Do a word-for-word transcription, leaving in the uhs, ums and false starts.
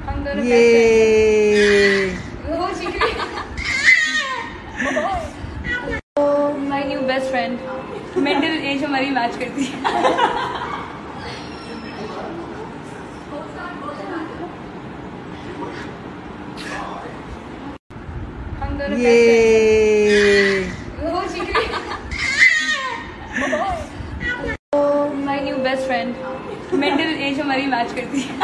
हम दोनों ये वो सीख रही my new best friend. Mental age हमारी मैच करती है। हम दोनों ये वो सीख रही my new best friend. Mental age हमारी मैच करती है।